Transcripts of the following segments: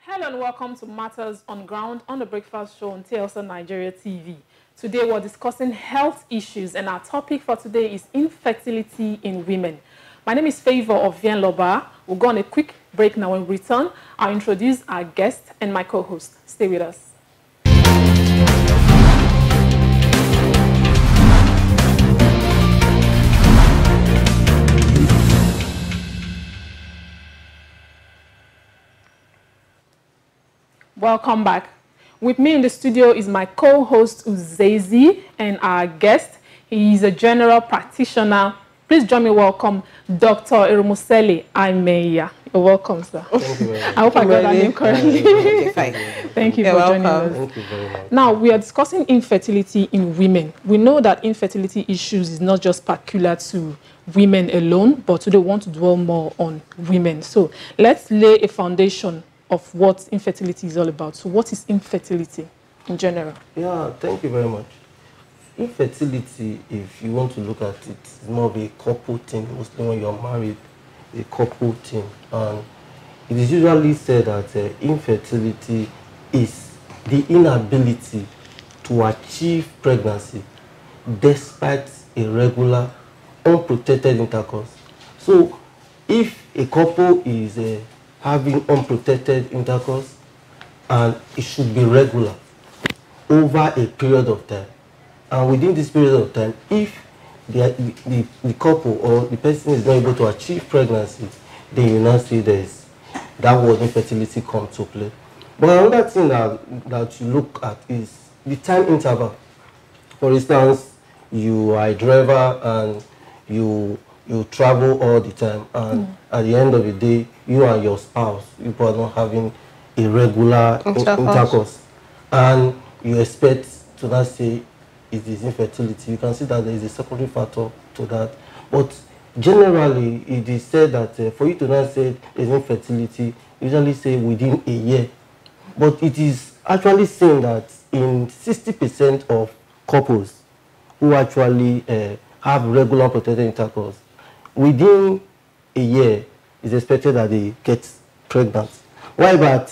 Hello and welcome to Matters on Ground on the Breakfast Show on TLC Nigeria TV. Today we're discussing health issues and our topic for today is infertility in women. My name is Favor of Vien Loba. We'll go on a quick break now. When we return, I'll introduce our guest and my co-host. Stay with us. Welcome back. With me in the studio is my co-host Uzezi and our guest. He is a general practitioner. Please join me welcome Dr. Irumusele Aimeya. You're welcome, sir. Thank you very much. I hope I got that name correctly. Thank you for joining us. Thank you very much. Now, we are discussing infertility in women. We know that infertility issues is not just peculiar to women alone, but today we want to dwell more on women. So let's lay a foundation of what infertility is all about. So what is infertility in general? Yeah, thank you very much. Infertility, if you want to look at it, is more of a couple thing, mostly when you're married, a couple thing. And it is usually said that infertility is the inability to achieve pregnancy despite a regular, unprotected intercourse. So if a couple is having unprotected intercourse, and it should be regular over a period of time. And within this period of time, if the couple or the person is not able to achieve pregnancy, then you now see there's that word infertility come to play. But another thing that you look at is the time interval. For instance, you are a driver and you travel all the time, and at the end of the day, you and your spouse, you are not having a regular intercourse, and you expect to not say it is infertility. You can see that there is a secondary factor to that. But generally, it is said that for you to not say there is infertility, usually say within a year. But it is actually saying that in 60% of couples who actually have regular protected intercourse, within a year, it's expected that they get pregnant. While about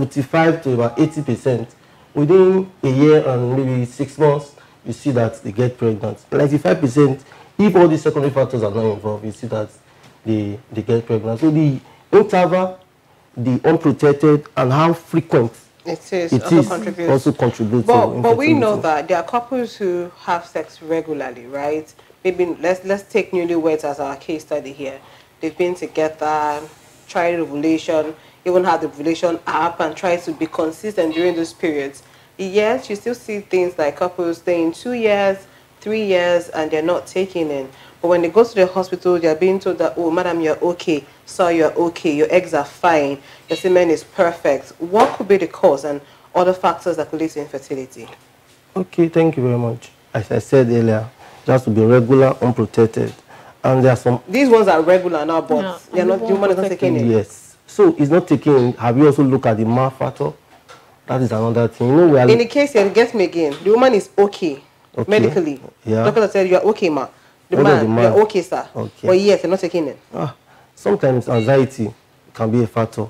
75 to about 80%, within a year and maybe 6 months, you see that they get pregnant. 95%, if all these secondary factors are not involved, you see that they get pregnant. So the interval, the unprotected, and how frequent it also contributes. But we know that there are couples who have sex regularly, right? Maybe let's take newlyweds as our case study here. They've been together, tried ovulation, even had the ovulation app and tried to be consistent during those periods. Yes, you still see things like couples staying 2 years, 3 years, and they're not taking in. But when they go to the hospital, they're being told that, oh, madam, you're okay. So you're okay. Your eggs are fine. Your semen is perfect. What could be the cause and other factors that could lead to infertility? Okay, thank you very much. As I said earlier, it has to be regular, unprotected. And there are some... These ones are regular now, but they're not, the woman is not taking it. Yes. So it's not taking. Have you also looked at the male factor? That is another thing. You know, we are in the case here, get me again. The woman is okay medically. Yeah. Doctor said, you're okay, ma. The man, you're okay, sir. Okay. But yes, you're not taking it. Sometimes anxiety can be a factor.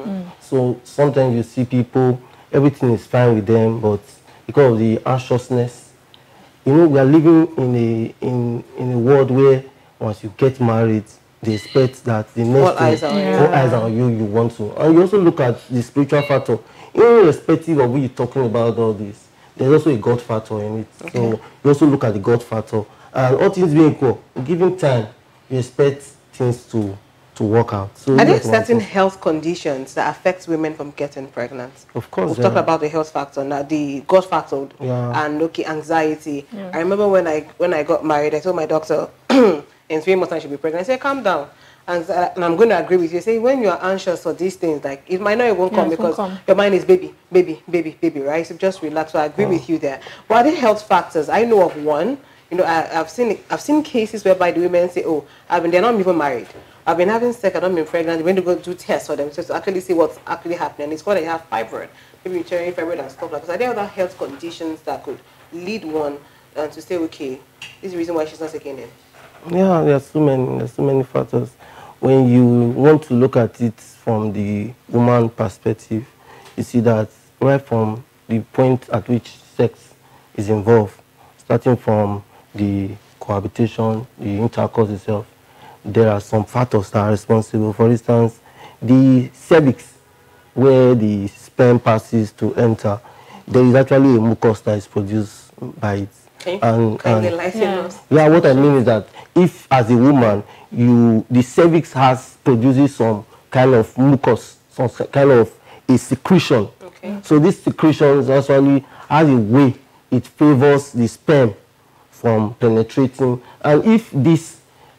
So sometimes you see people, everything is fine with them, but because of the anxiousness, you know, we are living in a world where once you get married, they expect that the next all eyes are on you, you want to. And you also look at the spiritual factor. Irrespective of what you're talking about all this, there's also a God factor in it. Okay. So you also look at the God factor. And all things being equal, given time, you expect things to work out. So are there certain health conditions that affect women from getting pregnant? Of course. We've talked about the health factor, now the God factor, and anxiety. Yeah. I remember when I got married, I told my doctor, in 3 months I should be pregnant. I said, calm down. And I'm going to agree with you. Say when you are anxious for these things, like it might not even come because your mind is baby, right? So just relax. So I agree with you there. But are there health factors? I know of one. You know, I've seen cases whereby the women say, oh, they're not even married. I've been having sex, I've not been pregnant. They went to go do tests for them to actually see what's actually happening. It's called that you have fibroid, maybe uterine fibroid and stuff like that. So are there other health conditions that could lead one to say, okay, this is the reason why she's not taking it? Yeah, there's so many factors. When you want to look at it from the woman perspective, you see that right from the point at which sex is involved, starting from the cohabitation, the intercourse itself, there are some factors that are responsible. For instance, the cervix, where the sperm passes to enter, there is actually a mucus that is produced by it. Okay. Yeah, what I mean is that if, as a woman, the cervix produces some kind of mucus, some kind of a secretion. Okay. So this secretion actually has a way it favors the sperm from penetrating, and if these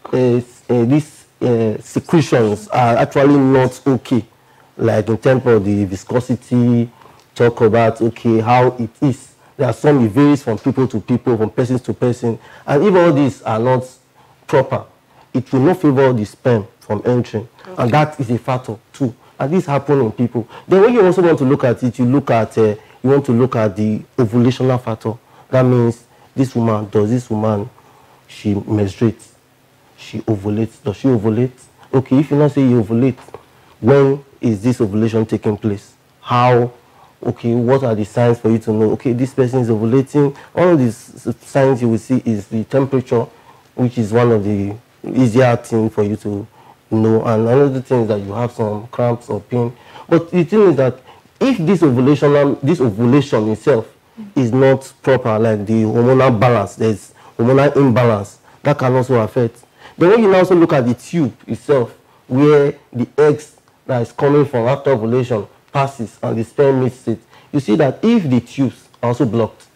secretions are actually not okay, like in terms of the viscosity, talk about how it is. There are some, it varies from people to people, from person to person, and if all these are not proper, it will not favor the sperm from entering, and that is a factor too. And this happens in people. Then when you also want to look at it, you want to look at the ovulational factor. That means does this woman, she menstruates, she ovulates. Does she ovulate? Okay, if you not say you ovulate, when is this ovulation taking place? How? Okay, what are the signs for you to know? Okay, this person is ovulating. All of these signs you will see is the temperature, which is one of the easier things for you to know. And another thing is that you have some cramps or pain. But the thing is that if this ovulation itself is not proper, like the hormonal balance, there's hormonal imbalance, that can also affect. Then when you now also look at the tube itself, where the eggs that is coming from after ovulation passes and the sperm meets it, you see that if the tubes are also blocked,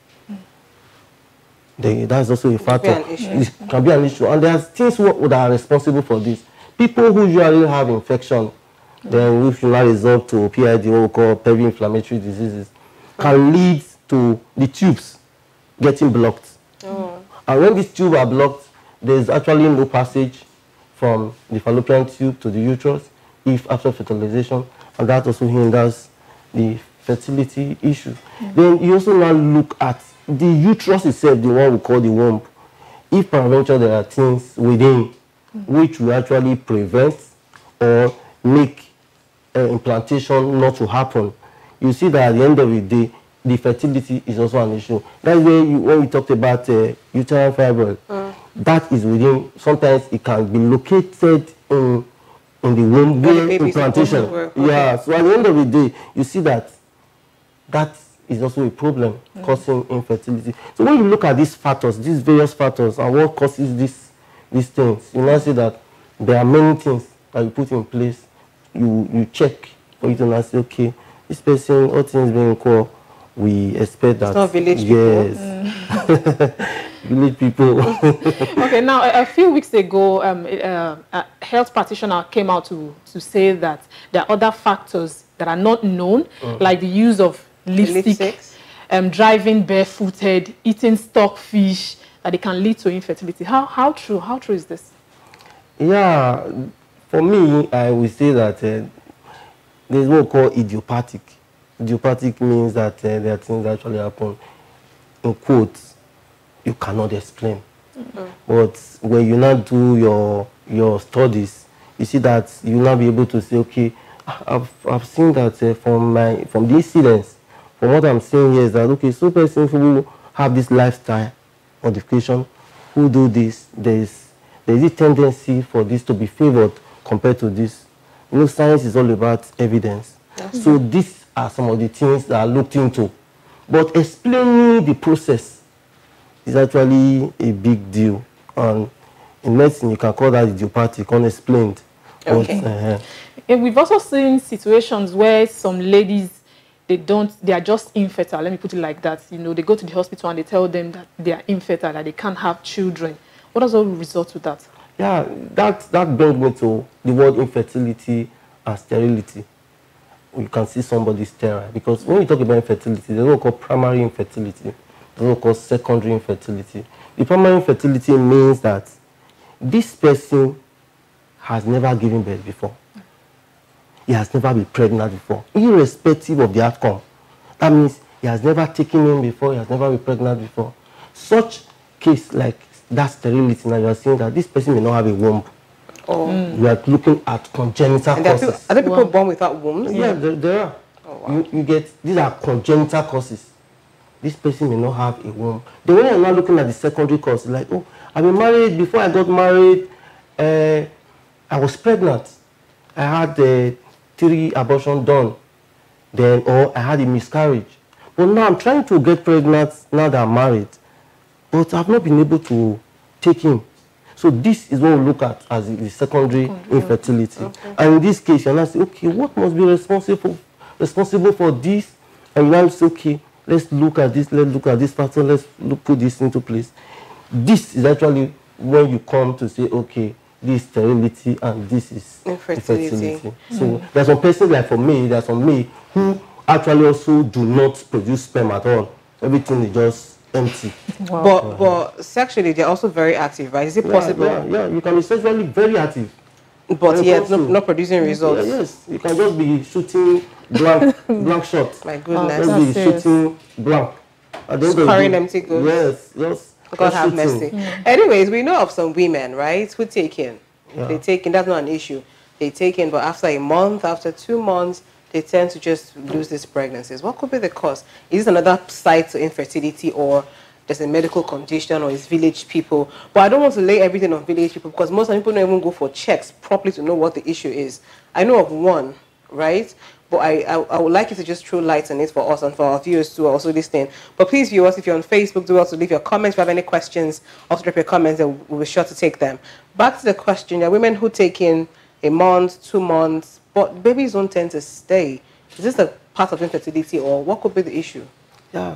that's also a factor. It can be an issue. And there are things that are responsible for this. People who usually have infection, then which will now result to PID, what we call pelvic inflammatory diseases, can lead to the tubes getting blocked. And when these tubes are blocked, there's actually no passage from the fallopian tube to the uterus if after fertilization, and that also hinders the fertility issue. Then you also now look at the uterus itself, the one we call the womb. If peradventure there are things within which will actually prevent or make implantation not to happen, you see that at the end of the day, the fertility is also an issue. That's where when we talked about uterine fibroid, that is within, sometimes it can be located in the womb where implantation. Yeah, so at the end of the day, you see that is also a problem causing infertility. So when you look at these factors, these various factors, and what causes these things, you now see that there are many things that you put in place. You check for you to now say, okay, this person, all things being equal, we expect that. It's not village people. Village people. Okay, now a few weeks ago, a health practitioner came out to say that there are other factors that are not known, like the use of lipstick, driving barefooted, eating stockfish, that it can lead to infertility. How true is this? Yeah, for me, I would say that there's what we call idiopathic. Idiopathic means that there are things that actually happen, in quotes, you cannot explain. But when you now do your studies, you see that you will now be able to say, okay, I've seen that from the incidents, from what I'm saying here is that, okay, so persons who have this lifestyle modification, who do this, there's a tendency for this to be favored compared to this. You know, science is all about evidence. So these are some of the things that are looked into. But explaining the process is actually a big deal. And in medicine, you can call that idiopathic, unexplained. Okay. And we've also seen situations where some ladies, they are just infertile. Let me put it like that. You know, they go to the hospital and they tell them that they are infertile, that they can't have children. What does all result with that? Yeah, that brings me to the word infertility and sterility. You can see somebody sterile, because when you talk about infertility, there's what we call primary infertility, there's what we call secondary infertility. The primary infertility means that this person has never given birth before. He has never been pregnant before, irrespective of the outcome. That means he has never taken in before, he has never been pregnant before. Such case like that sterility, now you are saying that this person may not have a womb. We are looking at congenital causes. Are there people born without wombs? Yeah, there are. wow. you get, these are congenital causes. This person may not have a womb. Then when you're now looking at the secondary cause, like, oh, I've been married, before I got married, I was pregnant. I had 3 abortions done. Then, or I had a miscarriage. But now I'm trying to get pregnant now that I'm married. But I've not been able to take him. So this is what we look at as the secondary infertility. Okay. And in this case, you're not saying, okay, what must be responsible for this? And you now say, okay, let's look at this, let's look at this factor, let's put this into place. This is actually when you come to say, okay, this is sterility and this is infertility. So there's some persons, like for me, there's some me who actually also do not produce sperm at all. Everything is just empty. Wow. But sexually, they're also very active, right? Is it possible? Yeah, you can be sexually very active. But yet, not producing results. Yeah, yes, you can just be shooting blank shots. My goodness. Just be shooting blank. Scoring empty goals. Yes, yes. God have mercy. Anyways, we know of some women, right, who take in. Yeah. They take in, that's not an issue. They take in, but after a month, after 2 months, they tend to just lose these pregnancies. What could be the cause? Is this another side to infertility, or there's a medical condition, or it's village people? But I don't want to lay everything on village people, because most people don't even go for checks properly to know what the issue is. I know of one, right? But I would like you to just throw light on it for us and for our viewers who are also listening. But please, viewers, if you're on Facebook, do also leave your comments. If you have any questions, also drop your comments and we'll be sure to take them. Back to the question, there are women who take in a month, 2 months, but babies don't tend to stay. Is this a part of infertility, or what could be the issue? Yeah,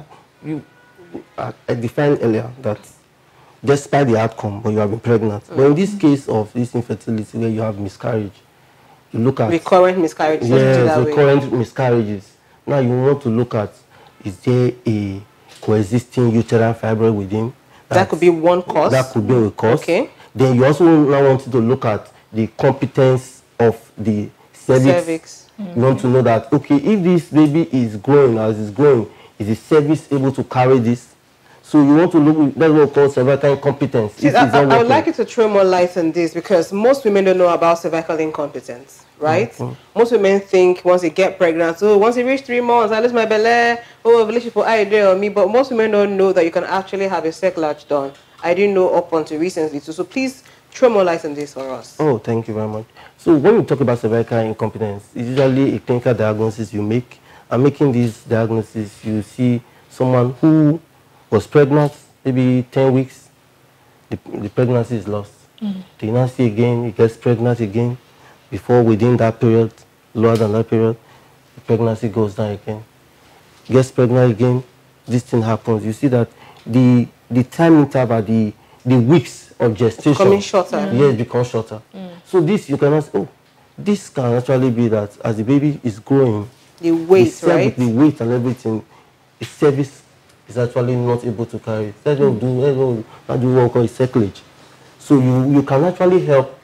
I defined earlier that despite the outcome, but you have been pregnant. But in this case of this infertility where you have miscarriage, you look at recurrent miscarriages. Yes, recurrent miscarriages. Now you want to look at, is there a coexisting uterine fibroid within? That could be one cause. That could be a cause. Okay. Then you also now want to look at the competence of the cervix. You want to know that, okay, if this baby is growing as it's growing, is the cervix able to carry this? So you want to look, that's what we call cervical incompetence. I would like you to throw more light on this, because most women don't know about cervical incompetence, right? Most women think once they get pregnant, so once you reach 3 months, I lose my belly, oh, village people, I dare on me. But most women don't know that you can actually have a cerclage done. I didn't know up until recently too. So please throw more light on this for us. Oh, thank you very much. So when we talk about cervical incompetence, it's usually a clinical diagnosis you make. And making this diagnosis, you see someone who was pregnant, maybe 10 weeks, the pregnancy is lost. They now see again, he gets pregnant again. Before, within that period, lower than that period, the pregnancy goes down again. Gets pregnant again, this thing happens. You see that the time interval, the weeks of gestation, it's becoming shorter. Yes, becomes shorter. So this, you cannot say, oh, this can actually be that as the baby is growing, the weight, right? The weight and everything, the cervix is actually not able to carry it. Let's not do what we call cerclage. So you can actually help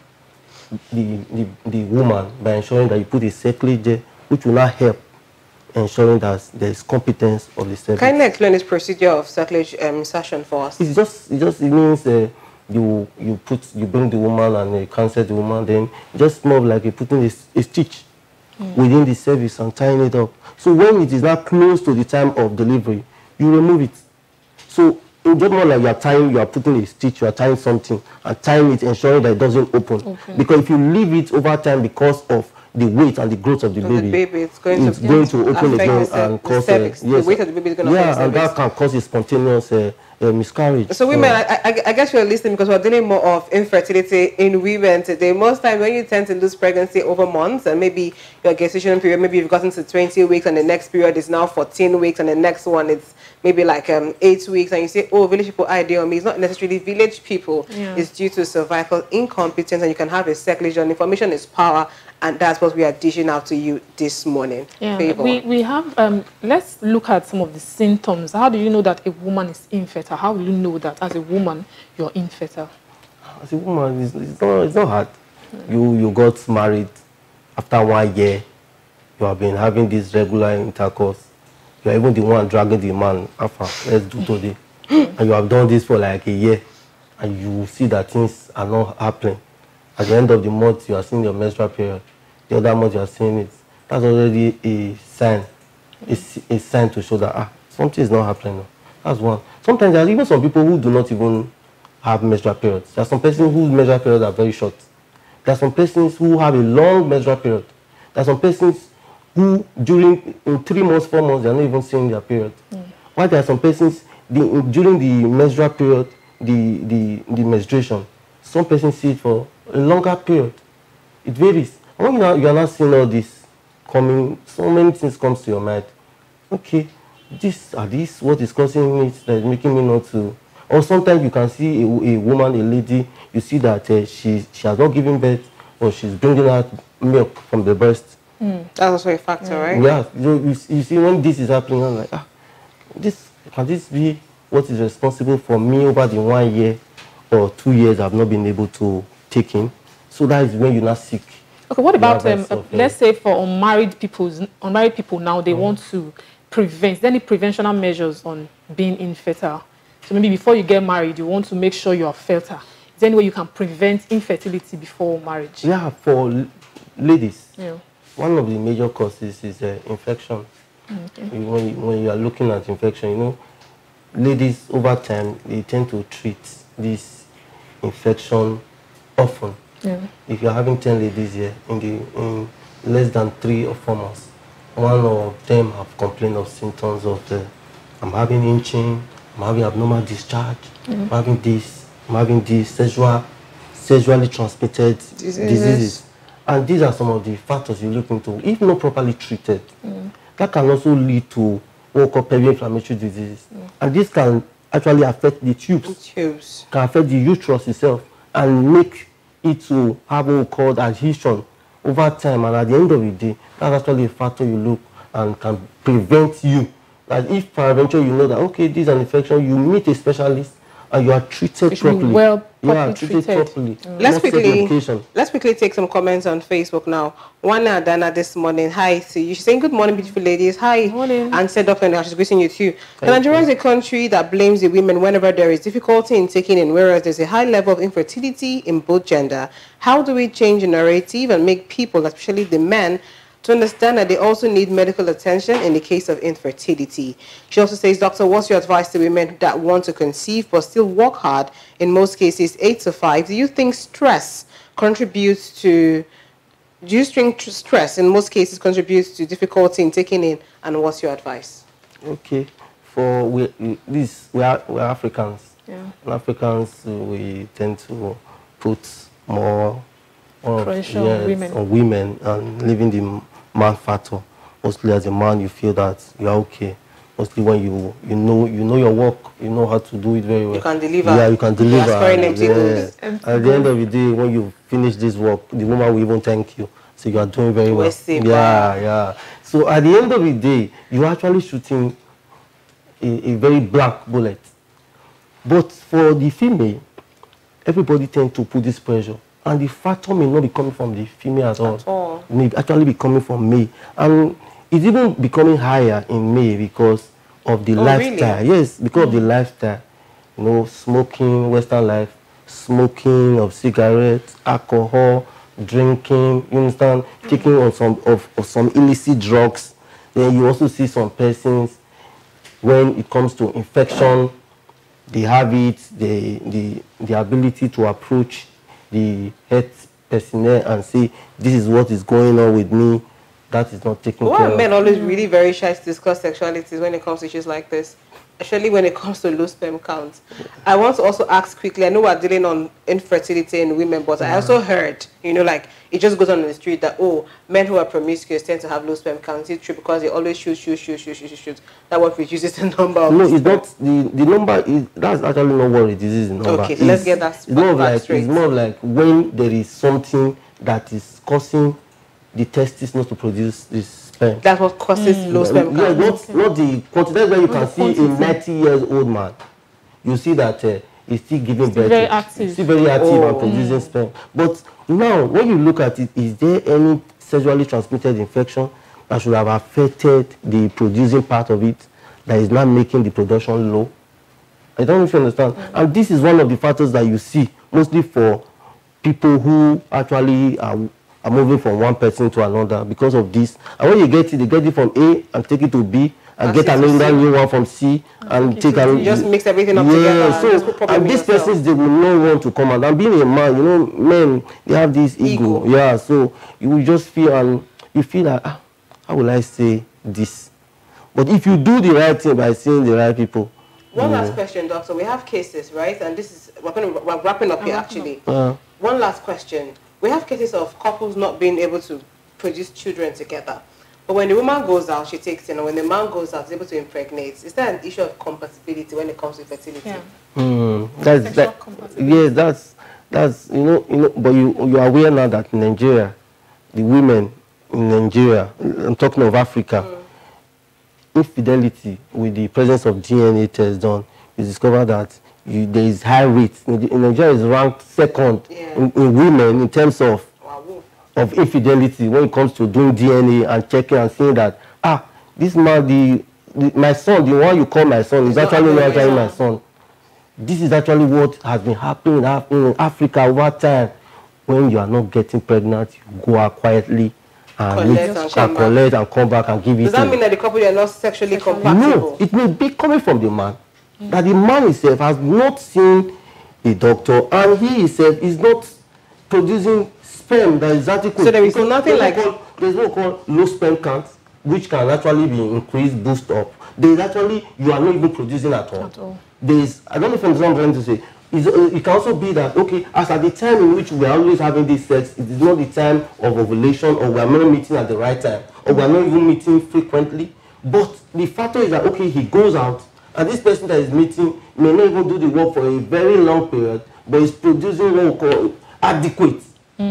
the woman by ensuring that you put a cerclage there, which will not help ensuring that there is competence of the cervix. Can you explain this procedure of cerclage insertion for us? It means you bring the woman and counsel the woman, then just more like you putting a stitch within the cervix and tying it up. So when it is not close to the time of delivery, you remove it. So it's just more like you are putting a stitch, you are tying something and tying it, ensuring that it doesn't open. Because if you leave it over time because of the weight and the growth of the baby, it's going to open again and cause the weight of the baby is going to affect the cervix. And that can cause a spontaneous miscarriage. So women, I guess you're listening because we're dealing more of infertility in women today. Most times when you tend to lose pregnancy over months, and maybe your gestation period, maybe you've gotten to 20 weeks and the next period is now 14 weeks and the next one it's maybe like 8 weeks, and you say, oh, village people idea on me. It's not necessarily village people. It's due to cervical incompetence, and you can have a cerclage. Information is power, and that's what we are dishing out to you this morning. We have, let's look at some of the symptoms. How do you know that a woman is infertile? How do you know that as a woman you're infertile? As a woman, it's not hard. You got married after 1 year. You have been having this regular intercourse. You are even the one dragging the man, Alpha, let's do today. And you have done this for like a year. And you see that things are not happening. At the end of the month, you are seeing your menstrual period. The other month, you are seeing it. That's already a sign a sign to show that something is not happening. That's one. Sometimes there are even some people who do not even have menstrual periods. There are some persons whose menstrual periods are very short. There are some persons who have a long menstrual period. There are some persons who in 3 months, 4 months, they are not even seeing their period. While there are some persons during the menstrual period, the menstruation, some persons see it for a longer period. It varies. And when you are not seeing all this coming, so many things comes to your mind. Okay, this what is causing it that is making me not to. Or sometimes you can see a woman, a lady, you see that she has not given birth, or she's bringing out milk from the breast. That's also a factor, right? Yeah, you see when this is happening, I'm like, can this be what is responsible for me over the 1 year or 2 years I've not been able to take in? So that is when you're not sick. Okay, what about let's say for unmarried people now, they want to prevent. Is there any preventional measures on being infertile? So maybe before you get married, you want to make sure you are fertile. Is there any way you can prevent infertility before marriage? Yeah, for ladies, one of the major causes is infection. Okay. When you are looking at infection, ladies over time, they tend to treat this infection often. Yeah. If you're having 10 ladies here, in less than 3 or 4 months, one of them have complained of symptoms of I'm having inching, I'm having abnormal discharge, I'm having this sexually transmitted diseases. And these are some of the factors you look into. If not properly treated, that can also lead to what we call peri-inflammatory diseases. And this can actually affect the tubes. Can affect the uterus itself and make it to have what we call adhesion over time. And at the end of the day, that's actually a factor you look and can prevent you. That if peradventure you know that, okay, this is an infection, you meet a specialist and you are treated properly. Treated properly. Let's quickly take some comments on Facebook now. One Adana this morning. Hi to you. She's saying, good morning, beautiful ladies. Hi. Good morning. And said, Dr. She's greeting you too. Nigeria is a country that blames the women whenever there is difficulty in taking in, whereas there's a high level of infertility in both gender. How do we change the narrative and make people, especially the men, to understand that they also need medical attention in the case of infertility? She also says, Doctor, what's your advice to women that want to conceive but still work hard, in most cases 8 to 5? Do you think stress contributes to, stress in most cases contributes to difficulty in taking in, and what's your advice? Okay, we are Africans. Yeah. And Africans, we tend to put more pressure on women and leaving the man factor. Mostly as a man, you feel that you are okay. Mostly when you know your work, you know how to do it very well. You can deliver. Yeah, you can deliver. At the end of the day, when you finish this work, the woman will even thank you. So you are doing very well. Yeah. So at the end of the day, you are actually shooting a very black bullet. But for the female, everybody tends to put this pressure. And the factor may not be coming from the female at all. It may actually be coming from me. And it's even becoming higher in me because of the lifestyle. Really? Yes, because of the lifestyle. Smoking, Western life, smoking of cigarettes, alcohol, drinking, you understand, taking on some illicit drugs. Then you also see some persons, when it comes to infection, they have it, the ability to approach the health personnel and say, this is what is going on with me. That is not taken care of. Men always really very shy to discuss sexualities when it comes to issues like this, especially when it comes to low sperm count. I want to also ask quickly, I know we're dealing on infertility in women, but I also heard, it just goes on in the street that, men who are promiscuous tend to have low sperm count. It's true because they always shoot. That what reduces the number of it's not, the number is, that's actually not what reduces the number. Okay, let's get that straight. It's more like when there is something that is causing the testes not to produce this sperm. That's what causes low sperm count. Yeah, not the quantity. That's where you can see a 90-year-old man. You see that he's still giving birth. He's still very active and producing sperm. But now, when you look at it, is there any sexually transmitted infection that should have affected the producing part of it that is not making the production low? I don't know if you understand. And this is one of the factors that you see mostly for people who actually are are moving from one person to another because of this. And when you get it, they get it from A and take it to B and get another new one from C and take another. Just mix everything up together. So, and these persons, they will not want to come out. And being a man, you know, men, they have this ego. Yeah, so you will just feel, and you feel like, how will I say this? But if you do the right thing by seeing the right people. One last question, Doctor. We have cases, right? And this is, we're wrapping up here, actually. One last question. We have cases of couples not being able to produce children together. But when the woman goes out, she takes it, and when the man goes out, he's able to impregnate. Is there an issue of compatibility when it comes to fertility? Yes, that's you know. But you are aware now that in Nigeria, the women in Nigeria, I'm talking of Africa, infidelity with the presence of DNA test done, you discover that there is high rates. In Nigeria is ranked second in women in terms of infidelity when it comes to doing DNA and checking and seeing that this man, my son, the one you call my son, is actually not actually my son. This is actually what has been happening in Africa over time. When you are not getting pregnant, you go out quietly and collect and come back and give it. Does that mean that the couple are not sexually compatible? No, it may be coming from the man. That the man himself has not seen a doctor and he himself is not producing sperm that is adequate. So there is nothing like there's what called low sperm count, which can actually be increased, boost up. There is actually, you are not even producing at all. There is, I don't know if I'm trying to say, it can also be that, okay, as at the time in which we are always having this sex, it is not the time of ovulation, or we are not meeting at the right time, or we are not even meeting frequently. But the factor is that, okay, he goes out, and this person that is meeting may not even do the work for a very long period, but is producing what we call adequate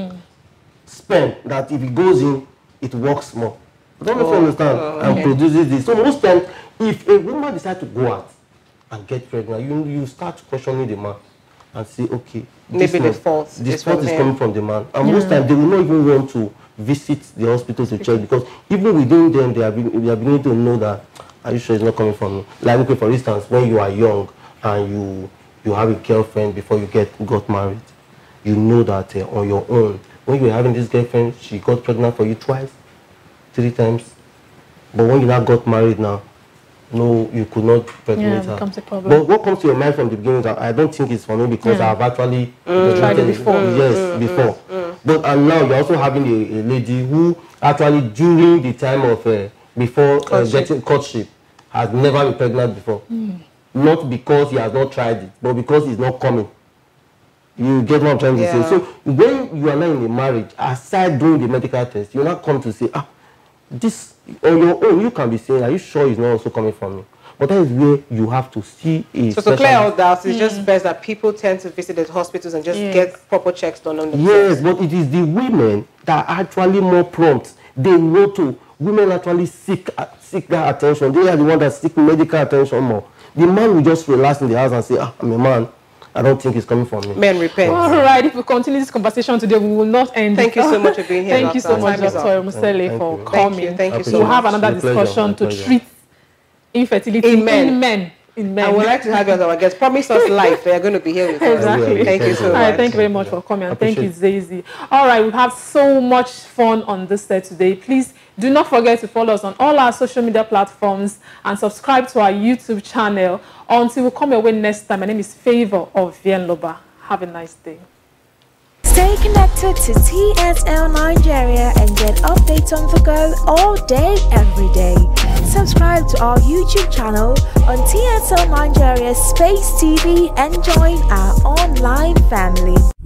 sperm, that if it goes in, it works more. I don't know if you understand, and produces this. So most times, if a woman decides to go out and get pregnant, you start questioning the man and say, okay, maybe the fault is coming from the man. And most times, they will not even want to visit the hospital to check, because even within them, they are beginning to know that, are you sure it's not coming from me? Like, okay, for instance, when you are young and you have a girlfriend before you got married, you know that on your own, when you were having this girlfriend, she got pregnant for you twice, 3 times. But when you now got married now, no, you could not pregnant her. Becomes a problem. But what comes to your mind from the beginning, that I don't think it's for me, because I have actually tried it before. Yes, before. But and now you're also having a lady who actually during the time of before getting courtship has never been pregnant before. Not because he has not tried it, but because it's not coming. You get what I'm trying to say? So when you are not in a marriage, aside doing the medical test, you not come to say, this on your own, you can be saying, are you sure it's not also coming from me? But that is where you have to see a So to clear all that, it's just best that people tend to visit the hospitals and just get proper checks done on themselves. Yes, but it is the women that are actually more prompt. They know to. Women actually seek that attention. They are the ones that seek medical attention more. The man will just relax in the house and say, I'm a man. I don't think it's coming from me. Men repent. All right, if we continue this conversation today, we will not end. Thank you so much for being here. Thank you so much, Dr. Musele, for coming. Thank you so We'll much. have another discussion to treat infertility in men. I would like to have you as our guest. Promise us life. They are going to be here with us. Exactly. Thank you so much. All right, thank you very much for coming. And thank you, Zazie. All right, we've had so much fun on this set today. Please do not forget to follow us on all our social media platforms and subscribe to our YouTube channel. Until we come your way next time, my name is Favor of Vienloba. Have a nice day. Stay connected to TSL Nigeria and get updates on the go all day, every day. Subscribe to our YouTube channel on TSL Nigeria Space TV and join our online family.